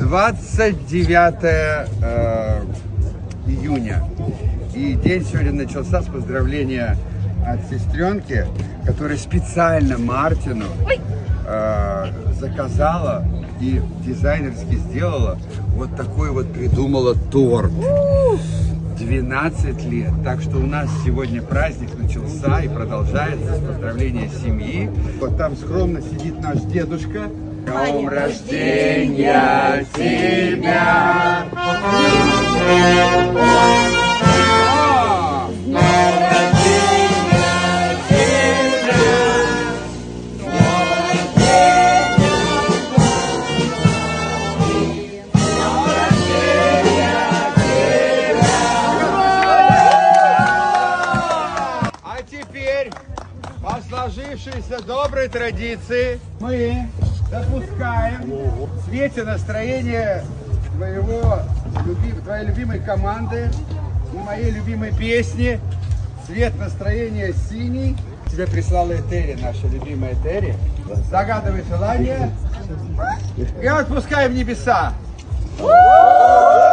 29 июня. И день сегодня начался с поздравления от сестренки, которая специально Мартину заказала и дизайнерски сделала вот такой вот, придумала торт. 12 лет. Так что у нас сегодня праздник начался и продолжается с поздравления семьи. Вот там скромно сидит наш дедушка. С днем рождения тебя! По сложившейся доброй традиции мы допускаем в свете настроения твоей любимой команды и моей любимой песни, цвет настроения синий. Тебе прислала Этери, наша любимая Этери. Загадывай желание и отпускаем в небеса.